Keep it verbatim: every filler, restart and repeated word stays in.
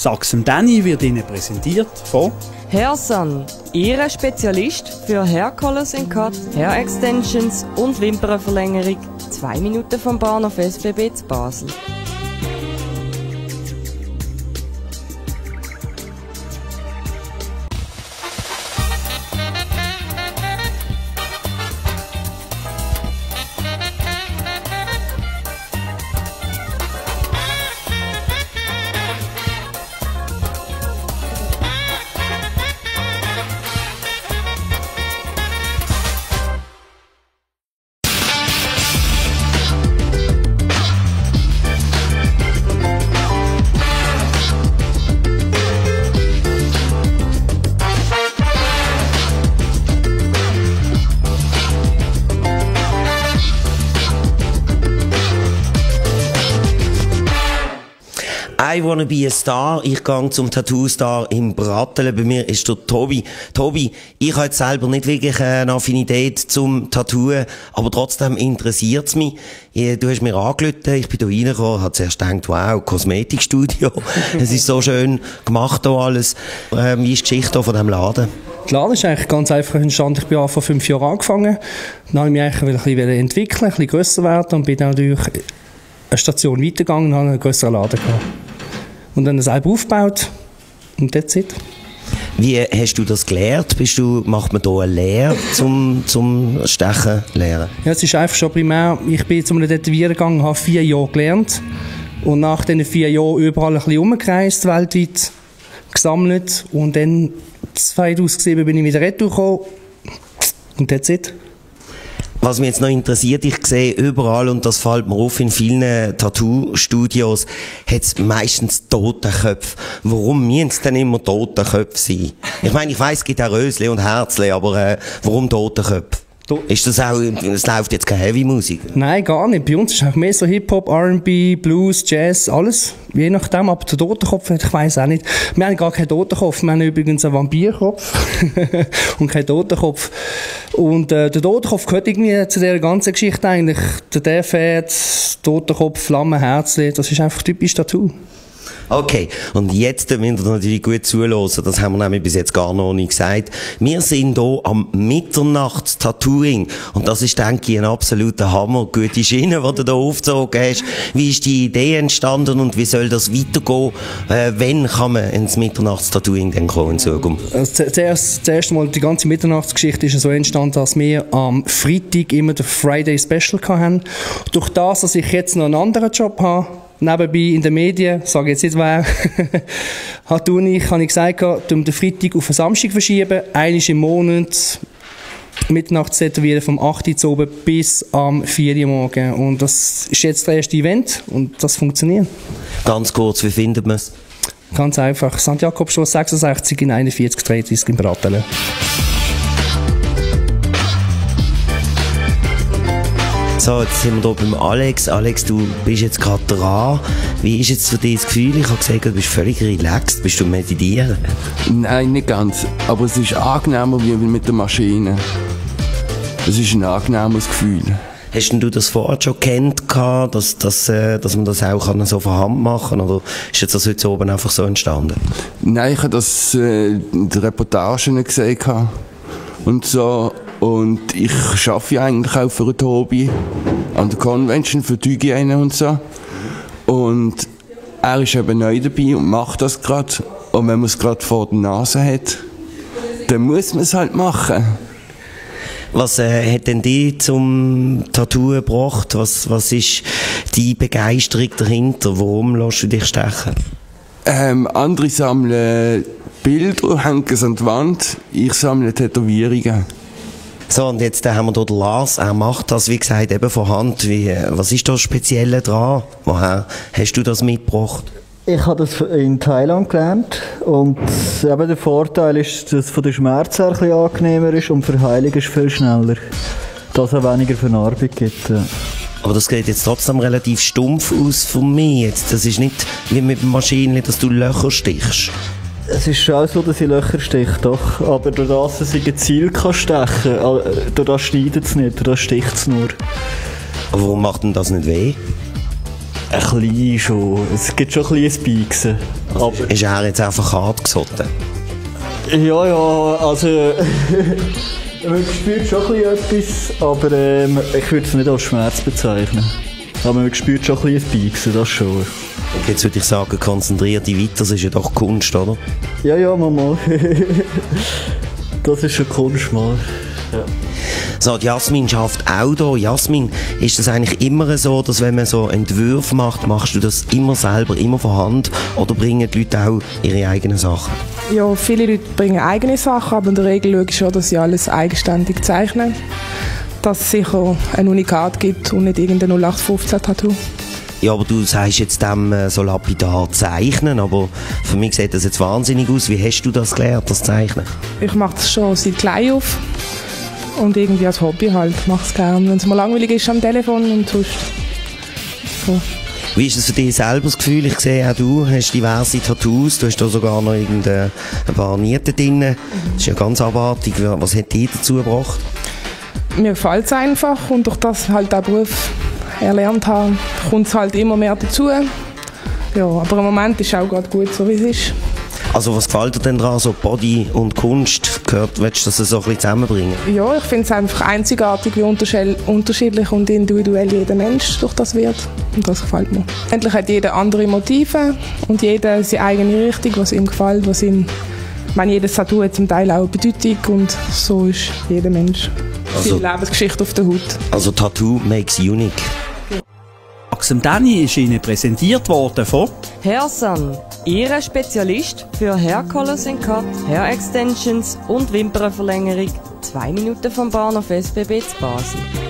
Sachsen Danny wird Ihnen präsentiert von Hairsun, Ihr Spezialist für Hair Colors and Cut, Hair Extensions und Wimpernverlängerung. Zwei Minuten vom Bahnhof S B B zu Basel. I wanna be a star. Ich gehe zum Tattoo-Star im Brattelen. Bei mir ist der Tobi. Tobi, ich habe jetzt selber nicht wirklich eine Affinität zum Tattooen, aber trotzdem interessiert es mich. Du hast mir angerufen, ich bin da reingekommen, habe zuerst gedacht, wow, Kosmetikstudio. Es ist so schön gemacht hier alles. Ähm, wie ist die Geschichte von diesem Laden? Der Laden ist eigentlich ganz einfach entstanden. Ich bin vor fünf Jahren angefangen. Dann habe ich mich eigentlich ein bisschen entwickeln, ein bisschen grösser werden und bin dann natürlich eine Station weitergegangen und habe einen grösseren Laden gehabt. Und dann selber aufgebaut und that's it. Wie hast du das gelernt? Bist du, macht man hier eine Lehre zum, zum Stechen lernen? Ja, es ist einfach schon primär, ich bin zu einem Tätowieren gegangen, habe vier Jahre gelernt und nach diesen vier Jahren überall ein bisschen umgereist, weltweit gesammelt und dann zweitausendsieben bin ich wieder retour gekommen und that's it. Was mich jetzt noch interessiert, ich sehe überall, und das fällt mir auf, in vielen Tattoo-Studios hat es meistens Totenköpfe. Warum müssen es denn immer Totenköpfe sein? Ich meine, ich weiss, es gibt auch Rösli und Herzli, aber äh, warum Totenköpfe? Ist das auch, es läuft jetzt keine Heavy-Musik? Nein, gar nicht. Bei uns ist auch mehr so Hip-Hop, R and B, Blues, Jazz, alles. Je nachdem, aber der Totenkopf, ich weiss auch nicht. Wir haben gar keinen Totenkopf, wir haben übrigens einen Vampirkopf und keinen Totenkopf. Und äh, der Totenkopf gehört irgendwie zu dieser ganzen Geschichte eigentlich. Der Death-Head, Totenkopf, Flamme, Herzli, das ist einfach typisch Tattoo. Okay, und jetzt müsst ihr natürlich gut zuhören, das haben wir nämlich bis jetzt gar noch nicht gesagt. Wir sind hier am Mitternachts-Tattooing und das ist, denke ich, ein absoluter Hammer. Gute Schiene, die du hier aufgezogen hast. Wie ist die Idee entstanden und wie soll das weitergehen? Äh, wann kann man ins Mitternachts-Tattooing dann kommen in Zukunft? Also zuerst, zuerst mal, die ganze Mitternachtsgeschichte ist so entstanden, dass wir am Freitag immer den Friday Special hatten. Durch das, dass ich jetzt noch einen anderen Job habe, nebenbei in den Medien, sage jetzt nicht wer, hat ich, habe ich gesagt, um den Freitag auf den Samstag verschieben, einmal im Monat, Mitternachts tätowieren vom acht Uhr oben bis am vier Uhr morgen. Und das ist jetzt das erste Event und das funktioniert. Ganz kurz, wie findet man es? Ganz einfach, Sankt Jakobstrasse sechsundsechzig in einundvierzig dreißig in Brattelen. So, jetzt sind wir hier beim Alex. Alex, du bist jetzt gerade dran. Wie ist jetzt für dich das Gefühl? Ich habe gesagt, du bist völlig relaxed. Bist du meditieren? Nein, nicht ganz. Aber es ist angenehmer wie mit der Maschine. Es ist ein angenehmes Gefühl. Hast du das vorher schon gekannt, dass, dass, dass man das auch so von Hand machen kann? Oder ist jetzt das heute oben einfach so entstanden? Nein, ich habe das äh, in den Reportagen gesehen. Und so. Und ich arbeite ja eigentlich auch für ein Hobby an der Convention für die Hygiene und so. Und er ist eben neu dabei und macht das gerade. Und wenn man es gerade vor der Nase hat, dann muss man es halt machen. Was äh, hat denn dich zum Tattoo gebracht? Was, was ist die Begeisterung dahinter? Warum lässt du dich stechen? Ähm, andere sammeln Bilder, hängen es an die Wand. Ich sammle Tätowierungen. So, und jetzt äh, haben wir hier den Lars. Er macht das, wie gesagt, eben von Hand. Wie, äh, was ist da das Spezielle dran? Woher hast du das mitgebracht? Ich habe das in Thailand gelernt und eben der Vorteil ist, dass es von den Schmerzen ein bisschen angenehmer ist und für Heilung ist viel schneller, dass es weniger Vernarbung gibt. Ja. Aber das geht jetzt trotzdem relativ stumpf aus von mir. Jetzt, das ist nicht wie mit dem Maschinenli, dass du Löcher stichst. Es ist schon so, dass ich Löcher stiche, doch. Aber durch das, dass ich ein Ziel kann stechen kann, durch das schneidet es nicht, durch das sticht es nur. Aber warum macht denn das nicht weh? Ein bisschen schon. Es gibt schon ein bisschen Pieksen. Aber ist er jetzt einfach hart gesotten? Ja, ja, also... man spürt schon ein bisschen etwas, aber ähm, ich würde es nicht als Schmerz bezeichnen. Aber man spürt schon ein bisschen Pieksen, das schon. Und jetzt würde ich sagen, konzentrier dich weiter, das ist ja doch Kunst, oder? Ja, ja, Mama. Das ist schon Kunst, mal. Ja. So, die Jasmin schafft auch da. Jasmin, ist das eigentlich immer so, dass wenn man so Entwürfe macht, machst du das immer selber, immer von Hand? Oder bringen die Leute auch ihre eigenen Sachen? Ja, viele Leute bringen eigene Sachen, aber in der Regel schaue ich schon, dass sie alles eigenständig zeichnen. Dass es sicher ein Unikat gibt und nicht irgendein null acht fünfzehn Tattoo. Ja, aber du sagst jetzt dem äh, so lapidar zeichnen, aber für mich sieht das jetzt wahnsinnig aus. Wie hast du das gelernt, das Zeichnen? Ich mache das schon seit klein auf. Und irgendwie als Hobby halt, mache es gerne, wenn es mir langweilig ist am Telefon und sonst. So. Wie ist es für dich selber das Gefühl? Ich sehe auch du hast diverse Tattoos, du hast da sogar noch irgendein paar Nieten drin. Das ist ja ganz abartig. Was hat dich dazu gebracht? Mir gefällt es einfach und durch das halt auch Beruf erlernt habe, kommt es halt immer mehr dazu. Ja, aber im Moment ist es auch gerade gut, so wie es ist. Also was gefällt dir denn daran, so Body und Kunst? Gehört, willst du das so ein bisschen zusammenbringen? Ja, ich finde es einfach einzigartig, wie unterschiedlich und individuell jeder Mensch durch das wird. Und das gefällt mir. Endlich hat jeder andere Motive und jeder seine eigene Richtung, was ihm gefällt, was ihm... Ich meine, jedes Tattoo hat zum Teil auch eine Bedeutung und so ist jeder Mensch. Also, seine Lebensgeschichte auf der Haut. Also Tattoo makes unique. Max Dani ist Ihnen präsentiert worden von Hairsun, Ihr Spezialist für Hair Colors and Cut, Hair Extensions und Wimpernverlängerung. Zwei Minuten vom Bahnhof S B B zu Basel.